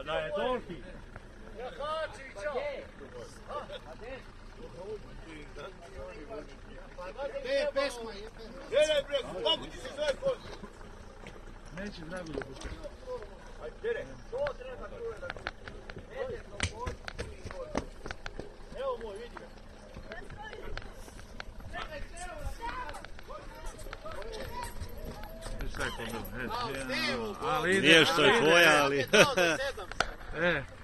Da je toliki. Ja hači, čao. Je pesma, je pesma. Ne, bre, mogu ti se zove kod. Neće drago da pušta. Ajde, dere. To treba čuje da čuje. Evo moj, vidi ga. Šta je to bilo? Ali Ali ide. Nije što je tvoja, ali... Sedam se.